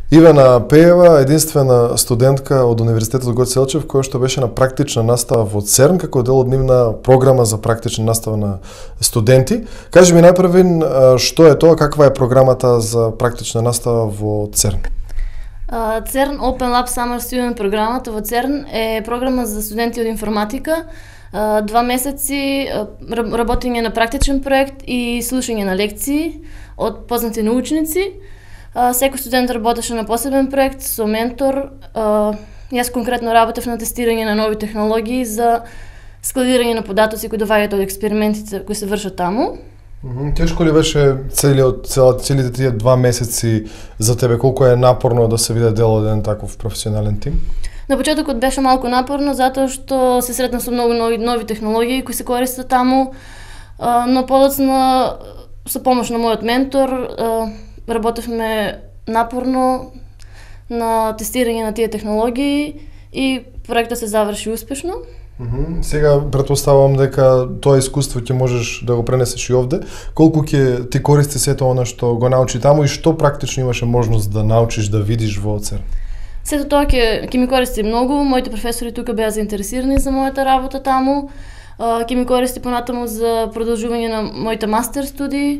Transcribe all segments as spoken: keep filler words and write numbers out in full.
Ивана Пеева, единствена студентка од Универзитетот Гоце Делчев, која што беше на практична настава во ЦЕРН, како дел од нивна програма за практична настава на студенти. Кажи ми најпрвин, што е тоа, каква е програмата за практична настава во ЦЕРН? ЦЕРН Open Lab Summer Student програмата во ЦЕРН е програма за студенти од информатика. Два месеци работење на практичен проект и слушање на лекции од познати научници. Секој студент работеше на посебен проект со ментор. Јас конкретно работев на тестирање на нови технологии за складирање на податоци кои доаѓаат од експериментите кои се вршат таму. Тешко ли беше целиот целите тие два месеци за тебе? Колку е напорно да се биде дел од еден таков професионален тим? На почетокот беше малку напорно затоа што се сретнав со многу нови нови технологии кои се користат таму, но подоцна со помош на мојот ментор работевме напорно на тестирање на тие технологии и проектот се заврши успешно. Mm-hmm. Сега претпоставувам дека тоа искуство ќе можеш да го пренесеш и овде. Колку ќе ти користи сето она што го научи таму и што практично имаше можност да научиш, да видиш во ЦЕРН? Сето тоа ќе ќе ми користи многу. Моите професори тука беа заинтересирани за мојата работа таму. Ќе ми користи понатаму за продолжување на моите мастер студии.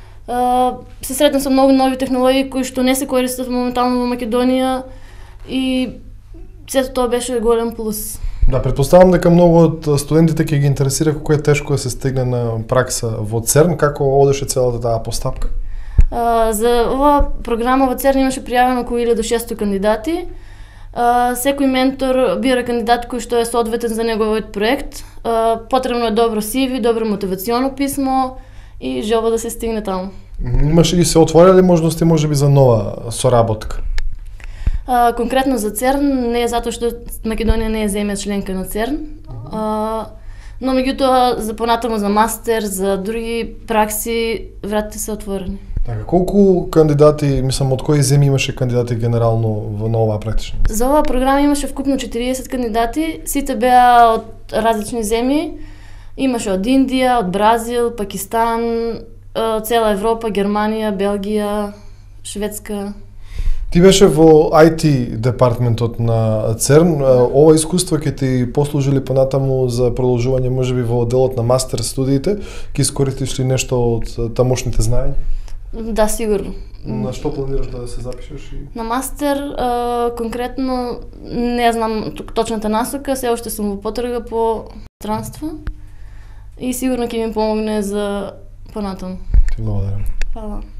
Се сретнав со многу нови технологии кои што не се користат моментално во Македонија и сето тоа беше голем плюс. Да, претпоставам дека многу од студентите ќе ги интересира колку е тешко да се стигне на пракса во ЦЕРН, како одеше целата таа постапка? Uh, за оваа програма во ЦЕРН имаше пријавено околу илјада и шестоста кандидати. Uh, секој ментор бира кандидат кој што е соодветен за неговиот проект. Uh, потребно е добро си ви, добро мотивационо писмо и желба да се стигне таму. Имаше ли се отворили можности можеби за нова соработка? Uh, конкретно за ЦЕРН не е затоа што Македонија не е земја членка на ЦЕРН. Uh, но меѓутоа за понатаму за мастер, за други пракси вратите се отворени. Така, колку кандидати, мислам, од кои земји имаше кандидати генерално во на оваа практична? За оваа програма имаше вкупно четириесет кандидати, сите беа од различни земји. Имаше од Индија, од Бразил, Пакистан, цела Европа, Германија, Белгија, Шведска. Ти беше во ај ти департментот на ЦЕРН. Ова искуство ќе ти послужи понатаму за продолжување можеби во делот на мастер студиите? Ќе искористиш ли нешто од тамошните знаења? Да, сигурно. На што планираш да се запишеш? На мастер, а, конкретно, не знам точната насока, се уште сум во потрага по странство и сигурно ќе ми помогне за понатаму. Ти благодарам. Фала.